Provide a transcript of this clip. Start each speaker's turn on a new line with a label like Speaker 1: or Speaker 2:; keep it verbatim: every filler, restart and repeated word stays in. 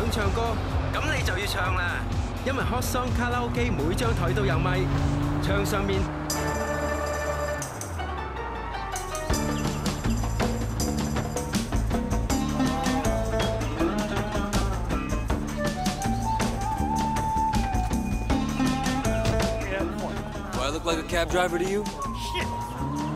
Speaker 1: 想唱歌，咁你就要唱啦，因為 Hot Song 卡拉 OK 每張台都有咪，唱上面。
Speaker 2: Do I look like a cab driver to you?
Speaker 3: Shit!